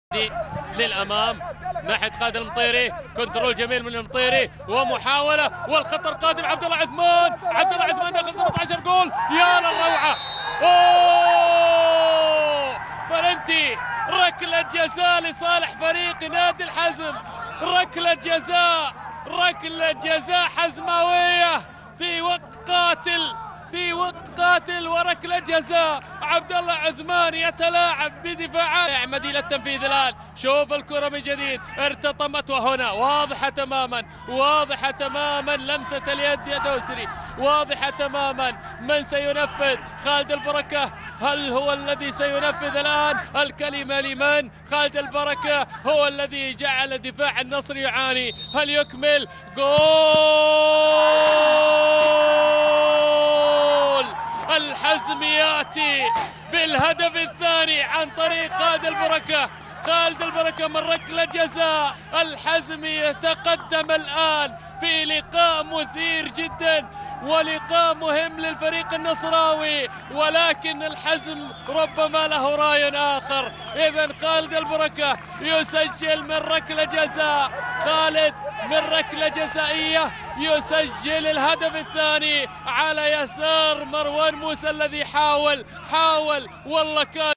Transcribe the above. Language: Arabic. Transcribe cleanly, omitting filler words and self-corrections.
للامام ناحيه خالد المطيري، كنترول جميل من المطيري ومحاوله والخطر قادم. عبد الله عثمان داخل 18 جول، يا للروعه. اوه بلنتي، ركله جزاء لصالح فريق نادي الحزم، ركله جزاء حزماويه في وقت قاتل وركله جزاء. عبد الله عثمان يتلاعب بدفاعات مدينة التنفيذ. الآن شوف الكرة من جديد ارتطمت، وهنا واضحة تماما لمسة اليد يا دوسري، واضحة تماما. من سينفذ؟ خالد البركة. هل هو الذي سينفذ الآن؟ الكلمة لمن؟ خالد البركة هو الذي جعل دفاع النصر يعاني. هل يكمل؟ جول الحزم يأتي بالهدف الثاني عن طريق خالد البركة من ركلة جزاء. الحزم يتقدم الآن في لقاء مثير جدا ولقاء مهم للفريق النصراوي، ولكن الحزم ربما له راي آخر. إذن خالد البركة يسجل من ركلة جزاء، خالد من ركلة جزائية يسجل الهدف الثاني على يسار مروان موسى الذي حاول والله كان